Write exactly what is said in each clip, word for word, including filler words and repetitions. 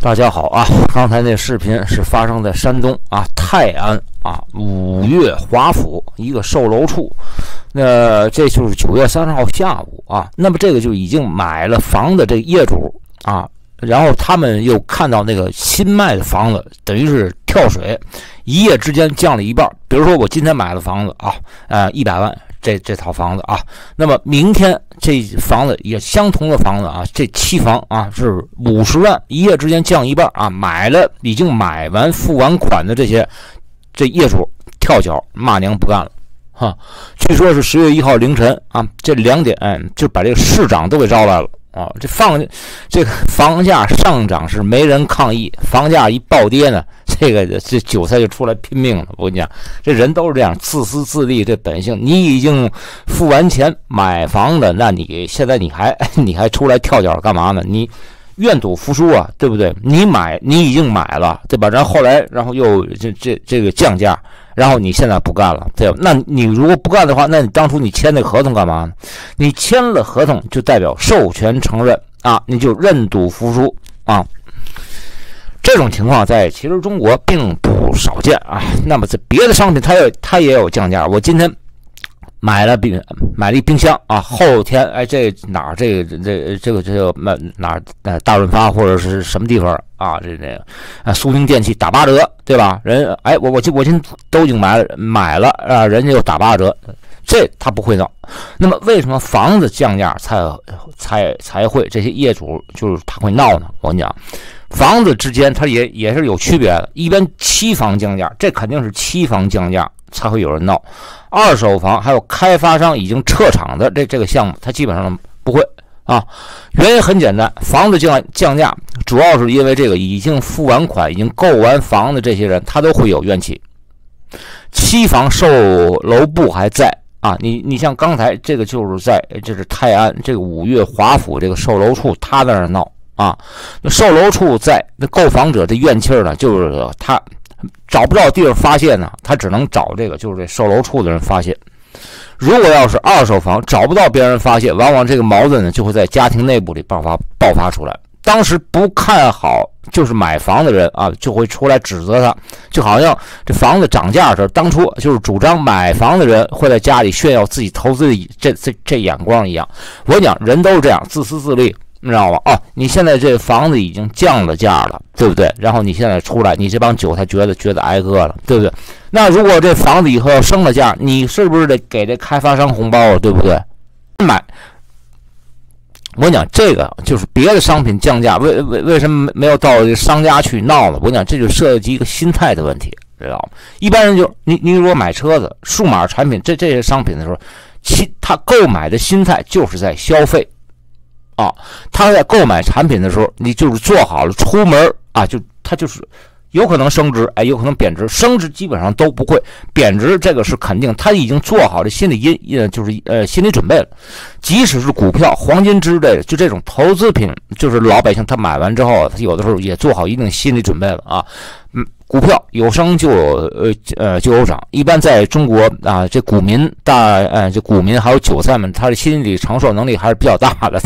大家好啊！刚才那视频是发生在山东啊泰安啊五岳华府一个售楼处，那这就是九月三十号下午啊。那么这个就已经买了房的这个业主啊，然后他们又看到那个新卖的房子，等于是跳水，一夜之间降了一半。比如说我今天买了房子啊，呃一百万。这这套房子啊，那么明天这房子也相同的房子啊，这期房啊是五十万，一夜之间降一半啊，买了已经买完付完款的这些这业主跳脚骂娘不干了哈。据说是十月一号凌晨啊，这两点哎就把这个市长都给招来了啊。这放这个房价上涨是没人抗议，房价一暴跌呢，这个这韭菜就出来拼命了。我跟你讲，这人都是这样，自私自利这本性。你已经付完钱买房的，那你现在你还你还出来跳脚干嘛呢？你愿赌服输啊，对不对？你买你已经买了，对吧？然后后来然后又这这这个降价，然后你现在不干了，对吧？那你如果不干的话，那你当初你签那个合同干嘛呢？你签了合同就代表授权承认啊，你就认赌服输啊。这种情况在其实中国并不少见啊。那么在别的商品它也它也有降价。我今天买了冰买了一冰箱啊，后天哎这哪儿这个这这个这个哪儿呃大润发或者是什么地方啊，这这个啊苏宁电器打八折，对吧？人哎我我我今天都已经买了买了啊，人家又打八折，这他不会闹。那么为什么房子降价才才才会这些业主就是他会闹呢？我跟你讲。房子之间它也也是有区别的，一般期房降价，这肯定是期房降价才会有人闹。二手房还有开发商已经撤场的这这个项目，它基本上不会啊。原因很简单，房子降降价，主要是因为这个已经付完款、已经购完房的这些人，他都会有怨气。期房售楼部还在啊，你你像刚才这个就是在这是泰安这个五岳华府这个售楼处，他在那闹。啊，那售楼处在那购房者这怨气呢，就是他找不着地方发泄呢，他只能找这个就是这售楼处的人发泄。如果要是二手房找不到别人发泄，往往这个矛盾呢就会在家庭内部里爆发爆发出来。当时不看好就是买房的人啊，就会出来指责他，就好像这房子涨价的时候，当初就是主张买房的人会在家里炫耀自己投资的这这这眼光一样。我讲人都是这样，自私自利。你知道吧？哦，你现在这房子已经降了价了，对不对？然后你现在出来，你这帮韭菜觉得觉得挨饿了，对不对？那如果这房子以后要升了价，你是不是得给这开发商红包啊？对不对？买，我讲这个就是别的商品降价，为为为什么没有到这商家去闹了？我讲这就涉及一个心态的问题，知道吗？一般人就你你如果买车子、数码产品这这些商品的时候，其他购买的心态就是在消费。啊，他在购买产品的时候，你就是做好了出门啊，就他就是有可能升值，哎，有可能贬值，升值基本上都不会，贬值这个是肯定，他已经做好了心理因呃就是呃心理准备了。即使是股票、黄金之类的，就这种投资品，就是老百姓他买完之后，他有的时候也做好一定心理准备了啊。嗯，股票有升就有呃呃就有涨，一般在中国啊，这股民大呃这股民还有韭菜们，他的心理承受能力还是比较大的。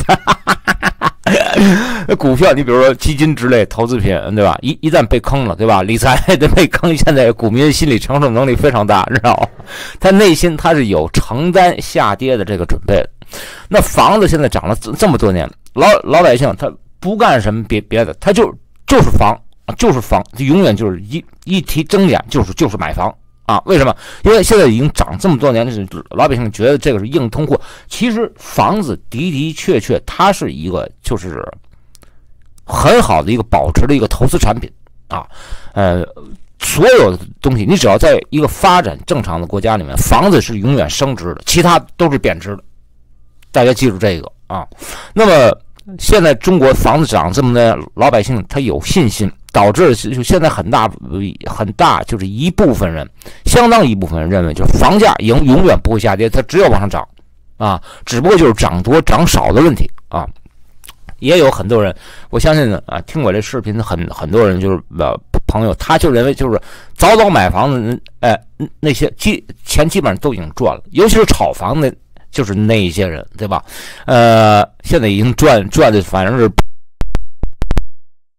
股票，你比如说基金之类投资品，对吧？一一旦被坑了，对吧？理财的被坑，现在股民心理承受能力非常大，知道吗？他内心他是有承担下跌的这个准备的。那房子现在涨了这么多年，老老百姓他不干什么别别的，他就就是房，就是房，永远就是一一提睁眼就是就是买房。啊，为什么？因为现在已经涨这么多年，是老百姓觉得这个是硬通货。其实房子的的确确，它是一个就是很好的一个保值的一个投资产品啊。呃，所有的东西，你只要在一个发展正常的国家里面，房子是永远升值的，其他都是贬值的。大家记住这个啊。那么现在中国房子涨这么多，老百姓他有信心。导致就现在很大很大就是一部分人，相当一部分人认为，就是房价永永远不会下跌，它只有往上涨，啊，只不过就是涨多涨少的问题啊。也有很多人，我相信啊，听我这视频的很很多人就是呃朋友，他就认为就是早早买房子，哎，那些基钱基本上都已经赚了，尤其是炒房的，就是那一些人，对吧？呃，现在已经赚赚的反正是。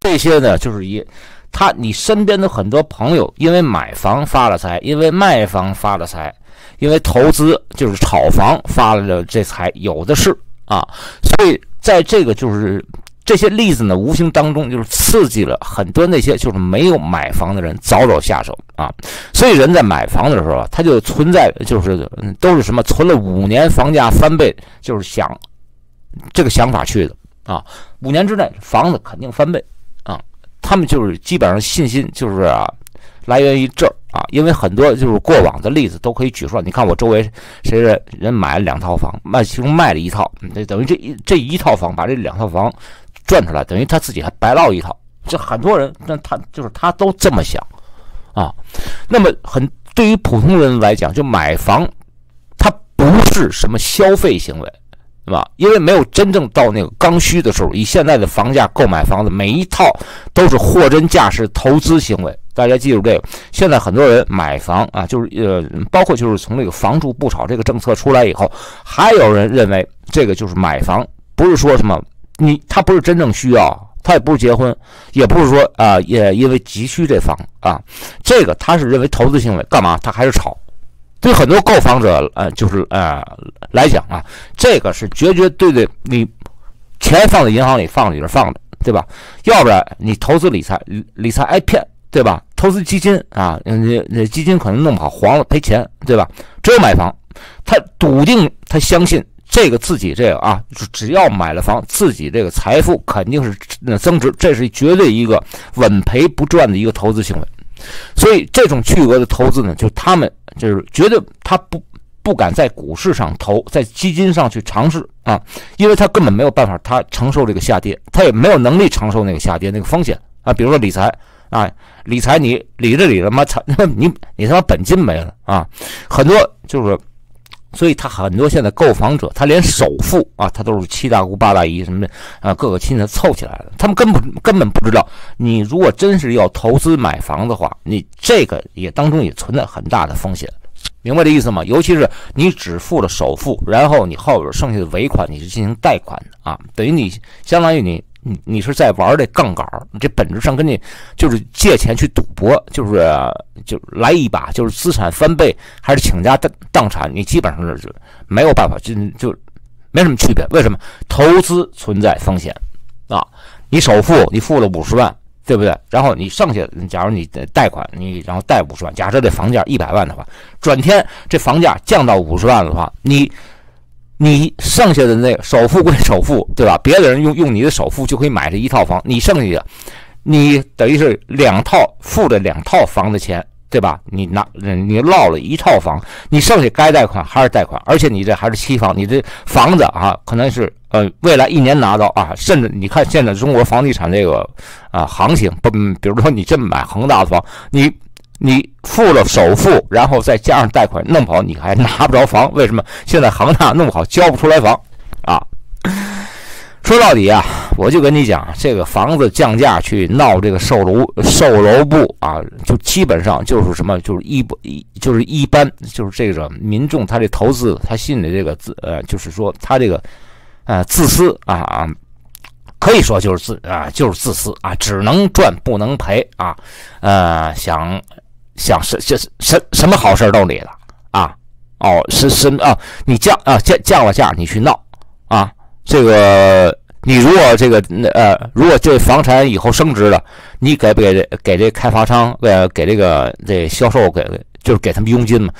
这些呢，就是以他你身边的很多朋友，因为买房发了财，因为卖房发了财，因为投资就是炒房发了这财，有的是啊。所以在这个就是这些例子呢，无形当中就是刺激了很多那些就是没有买房的人早早下手啊。所以人在买房的时候啊，他就存在就是都是什么存了五年房价翻倍，就是想这个想法去的啊。五年之内房子肯定翻倍啊。他们就是基本上信心就是啊，来源于这儿啊，因为很多就是过往的例子都可以举出来。你看我周围谁人人买了两套房，卖其中卖了一套，等于这一这一套房把这两套房赚出来，等于他自己还白捞一套。这很多人，那他就是他都这么想啊。那么很对于普通人来讲，就买房，它不是什么消费行为。对吧？因为没有真正到那个刚需的时候，以现在的房价购买房子，每一套都是货真价实投资行为。大家记住这个。现在很多人买房啊，就是呃，包括就是从这个房住不炒这个政策出来以后，还有人认为这个就是买房，不是说什么你他不是真正需要，他也不是结婚，也不是说啊、呃，也因为急需这房啊，这个他是认为投资行为，干嘛？他还是炒。对很多购房者，呃，就是呃来讲啊，这个是绝绝对对，你钱放在银行里放里边放的，对吧？要不然你投资理财，理财挨骗，对吧？投资基金啊，那那基金可能弄不好黄了赔钱，对吧？只有买房，他笃定他相信这个自己这个啊，只要买了房，自己这个财富肯定是增值，这是绝对一个稳赔不赚的一个投资行为。所以这种巨额的投资呢，就他们就是觉得他不不敢在股市上投，在基金上去尝试啊，因为他根本没有办法，他承受这个下跌，他也没有能力承受那个下跌那个风险啊。比如说理财啊，理财你理着理着嘛，你你他妈本金没了啊，很多就是。所以他很多现在购房者，他连首付啊，他都是七大姑八大姨什么的啊，各个亲戚凑起来的。他们根本根本不知道，你如果真是要投资买房的话，你这个也当中也存在很大的风险，明白这意思吗？尤其是你只付了首付，然后你后边剩下的尾款你是进行贷款的啊，等于你相当于你。你你是在玩这杠杆，这本质上跟你就是借钱去赌博，就是就来一把，就是资产翻倍还是倾家荡产，你基本上是没有办法，就就没什么区别。为什么？投资存在风险啊！你首付你付了五十万，对不对？然后你剩下，假如你贷款，你然后贷五十万，假设这房价一百万的话，转天这房价降到五十万的话，你。你剩下的那个首付归首付，对吧？别的人用用你的首付就可以买这一套房，你剩下的，你等于是两套付了两套房的钱，对吧？你拿你落了一套房，你剩下该贷款还是贷款，而且你这还是期房，你这房子啊，可能是呃未来一年拿到啊，甚至你看现在中国房地产这个啊行情，不，比如说你这么买恒大的房，你。你付了首付，然后再加上贷款，弄不好你还拿不着房。为什么？现在恒大弄不好交不出来房啊！说到底啊，我就跟你讲，这个房子降价去闹这个售楼售楼部啊，就基本上就是什么，就是一一就是一般就是这个民众他这投资他心里这个自呃，就是说他这个呃自私啊啊。可以说就是自啊，就是自私啊，只能赚不能赔啊，呃，想想什什什什么好事都理了啊，哦，是是啊，你降啊降降了价，你去闹啊，这个你如果这个呃，如果这房产以后升值了，你给不给给这开发商呃给这个这销售给就是给他们佣金嘛？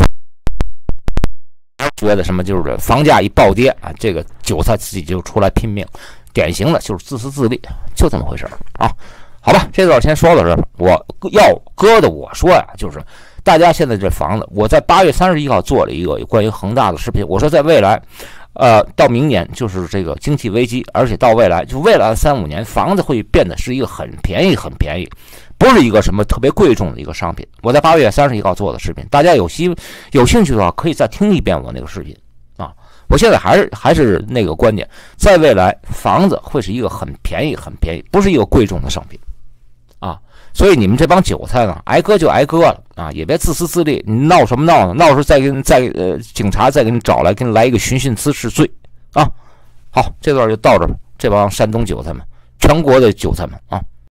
觉得什么就是房价一暴跌啊，这个韭菜自己就出来拼命。典型的就是自私自利，就这么回事啊。好吧，这段先说到这儿。我要搁的我说呀，就是大家现在这房子，我在八月三十一号做了一个关于恒大的视频。我说在未来，呃，到明年就是这个经济危机，而且到未来就未来三五年，房子会变得是一个很便宜、很便宜，不是一个什么特别贵重的一个商品。我在八月三十一号做的视频，大家有兴有兴趣的话，可以再听一遍我那个视频啊。我现在还是还是那个观点，在未来房子会是一个很便宜很便宜，不是一个贵重的商品啊。所以你们这帮韭菜呢，挨割就挨割了啊，也别自私自利。你闹什么闹呢？闹时再给你再呃警察再给你找来，给你来一个寻衅滋事罪啊。好，这段就到这儿，这帮山东韭菜们，全国的韭菜们啊。